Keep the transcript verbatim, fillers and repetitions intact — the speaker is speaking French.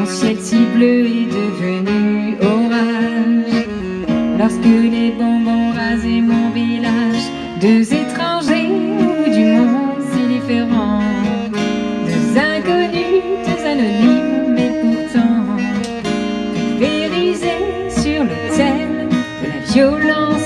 ciel si bleu est devenu orage. Lorsque les bombes ont rasé mon village, deux étrangers au bout du monde si différents, deux inconnus, deux anonymes, mais pourtant pulvérisés sur l'autel de la violence.